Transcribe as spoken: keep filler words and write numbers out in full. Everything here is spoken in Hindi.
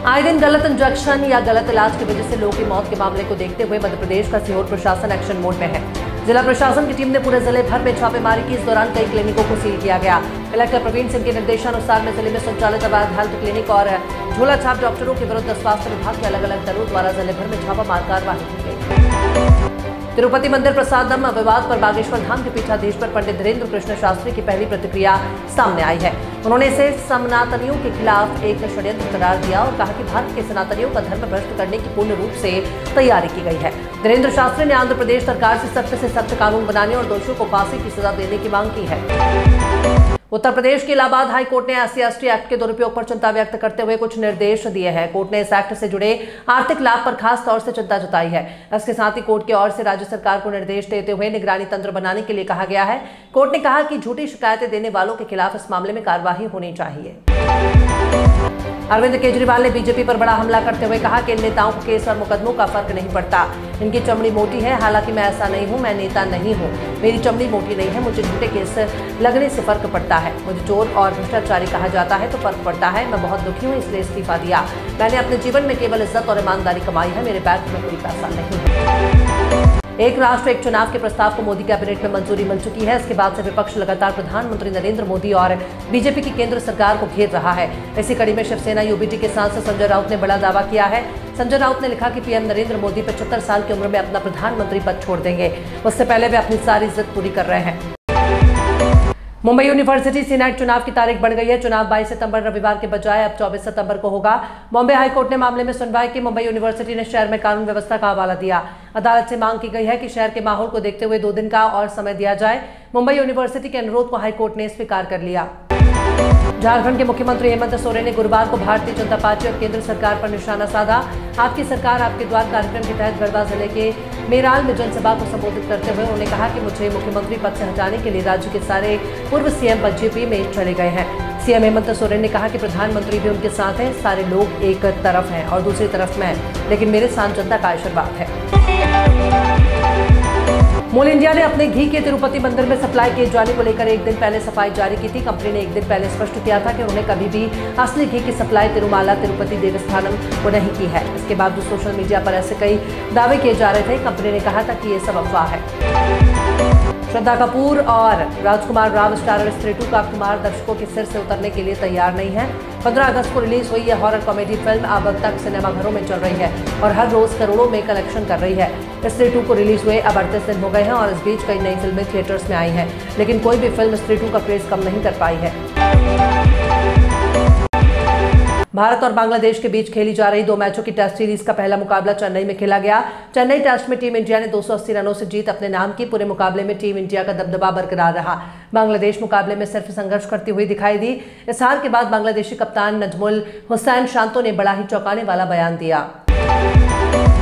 आए दिन गलत इंजेक्शन या गलत इलाज की वजह से लोगों की मौत के मामले को देखते हुए मध्य प्रदेश का सीहोर प्रशासन एक्शन मोड में है। जिला प्रशासन की टीम ने पूरे जिले भर में छापेमारी की। इस दौरान कई क्लिनिकों को सील किया गया। कलेक्टर प्रवीण सिंह के निर्देशानुसार में जिले में संचालित अवैध हेल्थ क्लिनिक और झोला छाप डॉक्टरों के विरुद्ध स्वास्थ्य विभाग के अलग अलग दलों द्वारा जिले भर में छापामार कार्रवाई की गई। तिरुपति मंदिर प्रसादम विवाद पर बागेश्वर धाम के पीठाधीश पर पंडित धीरेन्द्र कृष्ण शास्त्री की पहली प्रतिक्रिया सामने आई है। उन्होंने इसे सनातनियों के खिलाफ एक षड्यंत्र करार दिया और कहा कि भारत के सनातनियों का धर्म भ्रष्ट करने की पूर्ण रूप से तैयारी की गई है। धीरेन्द्र शास्त्री ने आंध्र प्रदेश सरकार से सख्त से सख्त कानून बनाने और दोषियों को फांसी की सजा देने की मांग की है। उत्तर प्रदेश के इलाहाबाद हाई कोर्ट ने S C S T act के दुरुपयोग पर चिंता व्यक्त करते हुए कुछ निर्देश दिए हैं। कोर्ट ने इस एक्ट से जुड़े आर्थिक लाभ पर खास तौर से चिंता जताई है। इसके साथ ही कोर्ट की ओर से राज्य सरकार को निर्देश देते हुए निगरानी तंत्र बनाने के लिए कहा गया है। कोर्ट ने कहा कि झूठी शिकायतें देने वालों के खिलाफ इस मामले में कार्रवाई होनी चाहिए। अरविंद केजरीवाल ने बीजेपी पर बड़ा हमला करते हुए कहा कि इन नेताओं को केस और मुकदमों का फर्क नहीं पड़ता। इनकी चमड़ी मोटी है, हालांकि मैं ऐसा नहीं हूं, मैं नेता नहीं हूं, मेरी चमड़ी मोटी नहीं है, मुझे झूठे केस लगने से फर्क पड़ता है। मुझे चोर और भ्रष्टाचारी कहा जाता है तो फर्क पड़ता है। मैं बहुत दुखी हूं, इसलिए इस्तीफा दिया। मैंने अपने जीवन में केवल इज्जत और ईमानदारी कमाई है, मेरे बैंक में कोई पैसा नहीं है। एक राष्ट्र एक चुनाव के प्रस्ताव को मोदी कैबिनेट में मंजूरी मिल चुकी है। इसके बाद से विपक्ष लगातार प्रधानमंत्री नरेंद्र मोदी और बीजेपी की केंद्र सरकार को घेर रहा है। इसी कड़ी में शिवसेना यूबीटी के सांसद संजय राउत ने बड़ा दावा किया है। संजय राउत ने लिखा कि पीएम नरेंद्र मोदी पचहत्तर साल की उम्र में अपना प्रधानमंत्री पद छोड़ देंगे। उससे पहले वे अपनी सारी जिद पूरी कर रहे हैं। मुंबई यूनिवर्सिटी सीनेट चुनाव की तारीख बढ़ गई है। चुनाव बाईस सितंबर रविवार के बजाय अब चौबीस सितंबर को होगा। बॉम्बे हाईकोर्ट ने मामले में सुनवाई की। मुंबई यूनिवर्सिटी ने शहर में कानून व्यवस्था का हवाला दिया। अदालत से मांग की गई है कि शहर के माहौल को देखते हुए दो दिन का और समय दिया जाए। मुंबई यूनिवर्सिटी के अनुरोध को हाईकोर्ट ने स्वीकार कर लिया। झारखंड के मुख्यमंत्री हेमंत सोरेन ने गुरुवार को भारतीय जनता पार्टी और केंद्र सरकार पर निशाना साधा। आपकी सरकार आपके द्वार कार्यक्रम के तहत गढ़वा जिले के मेराल में जनसभा को संबोधित करते हुए उन्होंने कहा कि मुझे मुख्यमंत्री पद से हटाने के लिए राज्य के सारे पूर्व सीएम बीजेपी में चले गए हैं। सीएम हेमंत सोरेन ने कहा कि प्रधानमंत्री भी उनके साथ हैं, सारे लोग एक तरफ हैं और दूसरी तरफ मैं, लेकिन मेरे साथ जनता का आशीर्वाद है। मोल इंडिया ने अपने घी के तिरुपति मंदिर में सप्लाई किए जाने को लेकर एक दिन पहले सफाई जारी की थी। कंपनी ने एक दिन पहले स्पष्ट किया था कि उन्होंने कभी भी असली घी की सप्लाई तिरुमाला तिरुपति देवस्थानम को नहीं की है। इसके बाद जो सोशल मीडिया पर ऐसे कई दावे किए जा रहे थे, कंपनी ने कहा था कि ये सब अफवाह है। श्रद्धा कपूर और राजकुमार राव स्टारर स्त्री टू का कुमार दर्शकों के सिर से उतरने के लिए तैयार नहीं है। पंद्रह अगस्त को रिलीज हुई यह हॉरर कॉमेडी फिल्म अब तक सिनेमाघरों में चल रही है और हर रोज करोड़ों में कलेक्शन कर रही है। स्त्री टू को रिलीज हुए अब अड़तीस दिन हो गए हैं और इस बीच कई नई फिल्में थिएटर्स में आई हैं, लेकिन कोई भी फिल्म स्त्री टू का क्रेज कम नहीं कर पाई है। भारत और बांग्लादेश के बीच खेली जा रही दो मैचों की टेस्ट सीरीज का पहला मुकाबला चेन्नई में खेला गया। चेन्नई टेस्ट में टीम इंडिया ने दो सौ अस्सी रनों से जीत अपने नाम की। पूरे मुकाबले में टीम इंडिया का दबदबा बरकरार रहा। बांग्लादेश मुकाबले में सिर्फ संघर्ष करती हुई दिखाई दी। इस हार के बाद बांग्लादेशी कप्तान नजमुल हुसैन शांतो ने बड़ा ही चौंकाने वाला बयान दिया।